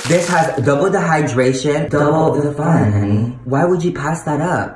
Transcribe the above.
This has double the hydration, double the fun, honey. Why would you pass that up?